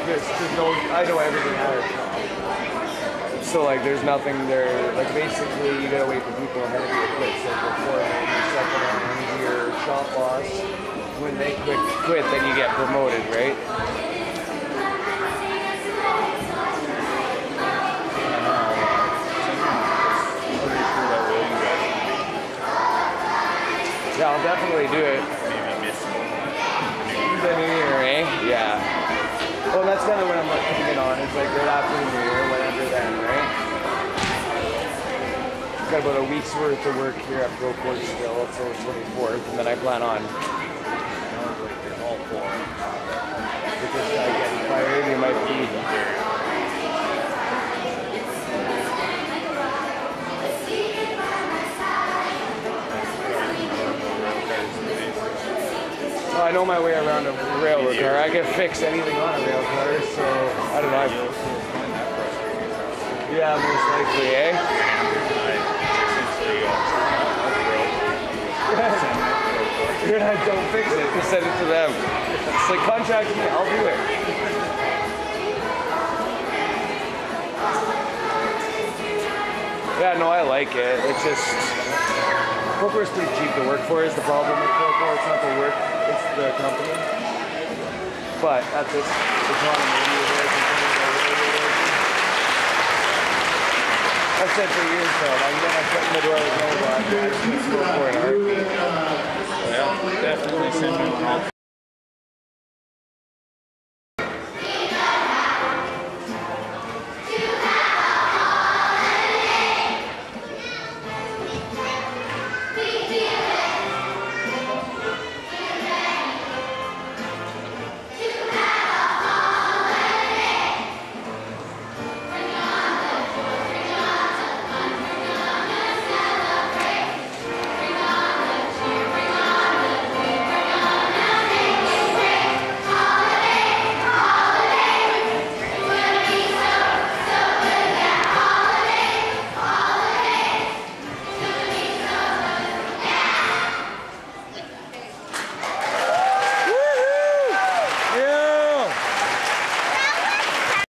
there's no, I know everything at our shop. So like there's nothing there, like basically you gotta wait for people ahead of you to quit. So before your second hand, your shop boss, when they quit, then you get promoted, right? Yeah, I'll definitely do it. Maybe miss The New Year, eh? Yeah. Well, that's kind of what I'm thinking on. It's like right after the New Year, whatever then, right? Got about a week's worth of work here at Procourt still until the 24th, and then I plan on. sounds like you're all for it. If this guy getting fired, he might be. Well, I know my way around a railroad car. I can fix anything on a rail car, so I don't know. Yeah, most likely, eh? You're not, don't fix it, just send it to them. It's like, contact me, I'll do it. Yeah, no, I like it. It's just, Procourt's pretty cheap to work for is the problem with Procourt. It's not the work, it's the company. But at this economy, I've said for years though, I'm gonna put in the door with no one. I just go for an heartbeat. Well, definitely send me one.